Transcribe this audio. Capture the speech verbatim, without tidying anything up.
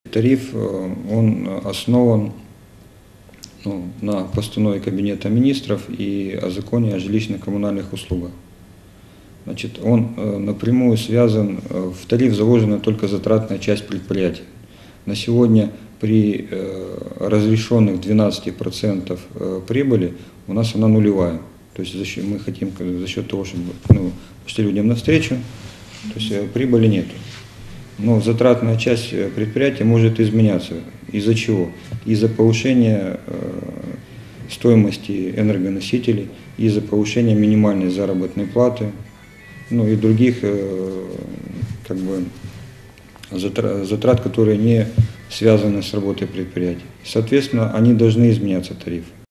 Тариф, он основан ну, на постанове Кабинета министров и о законе о жилищно-коммунальных услугах. Значит, он напрямую связан, в тариф заложена только затратная часть предприятия. На сегодня при разрешенных двенадцати процентах прибыли у нас она нулевая. То есть мы хотим за счет того, чтобы ну, пошли людям навстречу, то есть прибыли нет. Но затратная часть предприятия может изменяться. Из-за чего? Из-за повышения стоимости энергоносителей, из-за повышения минимальной заработной платы, ну и других как бы, затрат, которые не связаны с работой предприятия. Соответственно, они должны изменяться, тарифы.